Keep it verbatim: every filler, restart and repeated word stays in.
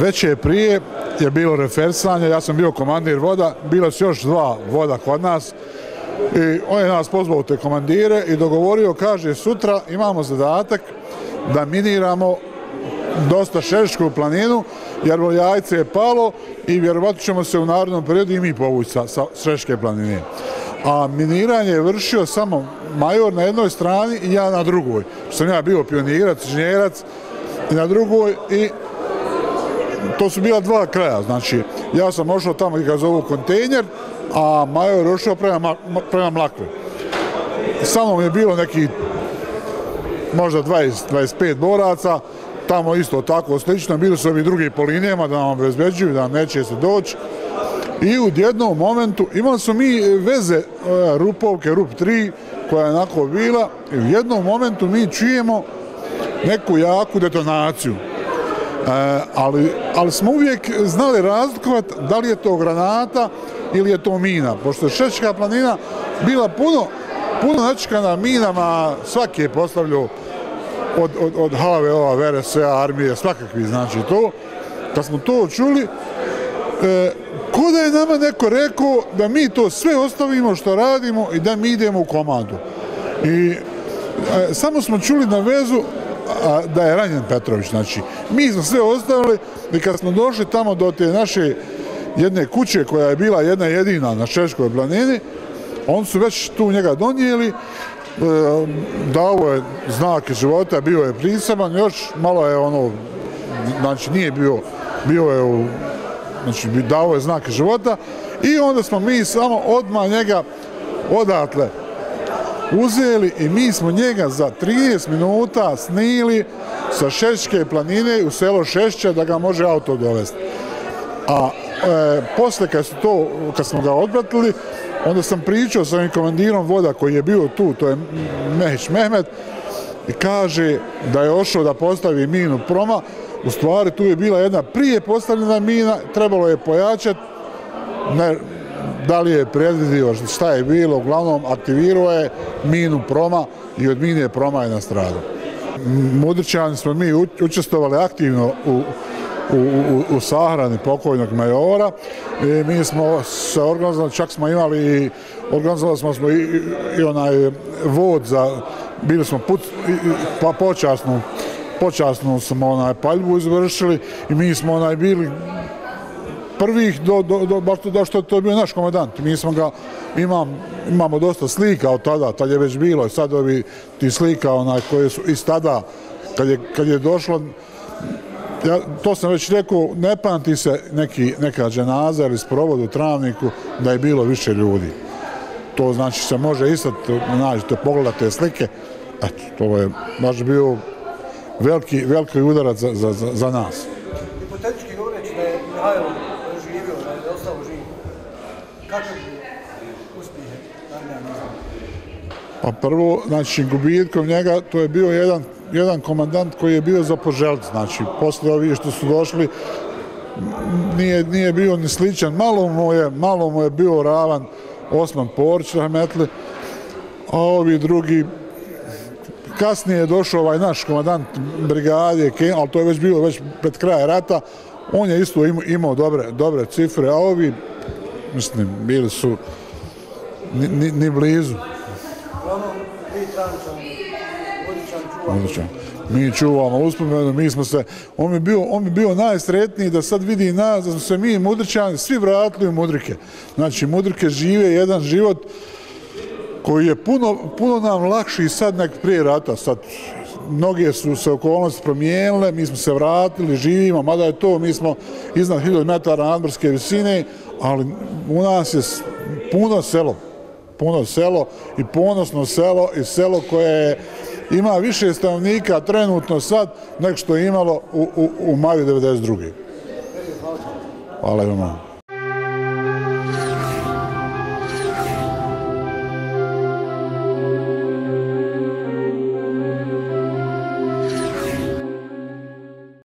Veće prije je bilo refersanje, ja sam bio komandir voda, bilo su još dva voda kod nas i on je nas pozvao u te komandire i dogovorio, kaže, sutra imamo zadatak da miniramo dosta Šešćku planinu, jer Jajce je palo i vjerovatno ćemo se u narednom periodu i mi povući sa, sa Šešćke planine. A miniranje je vršio samo major na jednoj strani i ja na drugoj. Sam ja bio pionirac, inženjerac i na drugoj i to su bila dva kraja. Znači, ja sam ošao tamo i ga zovu kontejner, a major je ošao prema, prema Mlakve. Sa mnom je bilo neki možda dvadeset do dvadeset pet boraca, tamo isto tako slično, bili su ovi drugi po linijama da nam obezbeđuju, da nam neće se doći. I u jednom momentu, imali su mi veze Rupovke, Rup tri, koja je onako bila, i u jednom momentu mi čujemo neku jaku detonaciju. E, ali, ali smo uvijek znali razlikovati da li je to granata ili je to mina, pošto je Šešćka planina bila puno, puno načekana minama, svaki je postavljao od, od, od H V O-a, V R S-a, armije, svakakvi, znači to. Kad smo to čuli, e, ko da je nama neko rekao da mi to sve ostavimo što radimo i da mi idemo u komandu. I e, samo smo čuli na vezu a, da je ranjen Petrović, znači mi smo sve ostavili i kad smo došli tamo do te naše jedne kuće koja je bila jedna jedina na Šešćkoj planini, oni su već tu njega donijeli, e, dao je znake života, bio je prisaban, još malo je ono, znači nije bio, bio je u, znači dao je znake života i onda smo mi samo odmah njega odatle uzeli i mi smo njega za trideset minuta snili sa Šešćke planine u selo Šešća da ga može auto dovesti. A e, posle kad, su to, kad smo ga odpratili, onda sam pričao sa ovim komandirom voda koji je bio tu, to je Mehić Mehmet, i kaže da je ošao da postavi minu Proma. U stvari tu je bila jedna prije postavljena mina, trebalo je pojačati, ne, da li je predvidio šta je bilo, uglavnom aktivirao je minu Proma i od mine Proma je nastradao. Mudričani smo mi učestvovali aktivno u u, u, u sahrani pokojnog majora i mi smo se organizovali, čak smo imali i organizovali smo, smo i, i, i onaj vod za, bili smo put, i, pa počasnu, počasnu smo onaj paljbu izvršili i mi smo onaj bili prvih do, do, do, baš to, što to je bio naš komandant. Mi smo ga, imam, imamo dosta slika od tada, tad je već bilo i sad ovi ti slika onaj koje su iz tada, kad je, kad je došlo, ja, to sam već rekao, ne pamti se neki, neka dženaza ili sprovod u Travniku da je bilo više ljudi. To znači se može isto nađete, pogledate slike, eto, to je baš bio veliki, veliki udarac za, za, za, za nas. Hipotetički govoreći da je Mihajlo živio, da je ostao živ, kako bi uspjehe armija? Pa prvo, znači, gubitkom njega, to je bio jedan jedan komandant koji je bio za poželit, znači, posle ovih što su došli, nije, nije bio ni sličan, malo mu je, malo mu je bio ravan Osman Porić, rahmetli, a ovi drugi, kasnije je došao ovaj naš komandant brigade, ali to je već bilo već pred kraja rata, on je isto imao, imao dobre, dobre cifre, a ovi, mislim, bili su ni, ni, ni blizu. Odličan. Mi čuvamo uspomenu, mi smo se, on bi bio, on bi bio najsretniji da sad vidi nas, da smo se mi Mudričani svi vratili u Mudrike. Znači, Mudrike žive jedan život koji je puno, puno nam lakši sad nek prije rata. Sad, mnoge su se okolnosti promijenile, mi smo se vratili, živimo, mada je to, mi smo iznad hiljadu metara nadmorske visine, ali u nas je puno selo, puno selo i ponosno selo i selo koje je ima više stanovnika trenutno sad nego što je imalo u, u, u maju devedeset druge. Hvala vam.